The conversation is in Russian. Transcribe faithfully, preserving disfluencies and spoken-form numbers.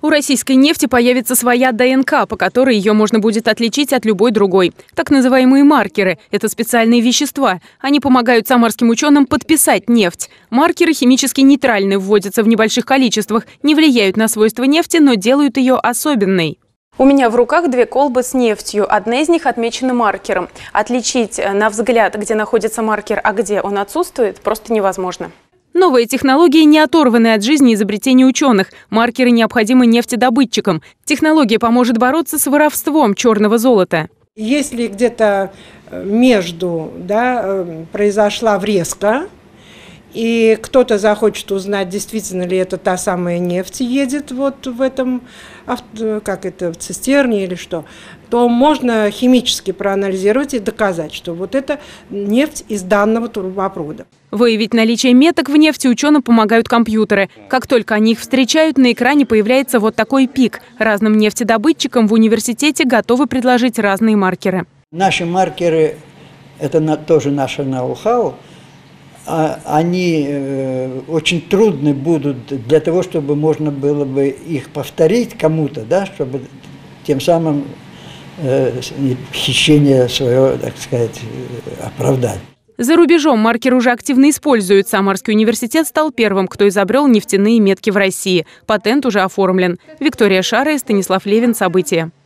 У российской нефти появится своя ДНК, по которой ее можно будет отличить от любой другой. Так называемые маркеры – это специальные вещества. Они помогают самарским ученым подписать нефть. Маркеры химически нейтральны, вводятся в небольших количествах, не влияют на свойства нефти, но делают ее особенной. У меня в руках две колбы с нефтью. Одна из них отмечена маркером. Отличить на взгляд, где находится маркер, а где он отсутствует, просто невозможно. Новые технологии не оторваны от жизни изобретений ученых. Маркеры необходимы нефтедобытчикам. Технология поможет бороться с воровством черного золота. Если где-то между да, произошла врезка, и кто-то захочет узнать, действительно ли это та самая нефть едет вот в этом, как это, в цистерне или что, то можно химически проанализировать и доказать, что вот это нефть из данного трубопровода. Выявить наличие меток в нефти ученым помогают компьютеры. Как только они их встречают, на экране появляется вот такой пик. Разным нефтедобытчикам в университете готовы предложить разные маркеры. Наши маркеры – это тоже наше ноу-хау. Они э, очень трудны будут для того, чтобы можно было бы их повторить кому-то, да, чтобы тем самым э, хищение свое, так сказать, оправдать. За рубежом маркер уже активно используют. Самарский университет стал первым, кто изобрел нефтяные метки в России. Патент уже оформлен. Виктория Шара и Станислав Левин. События.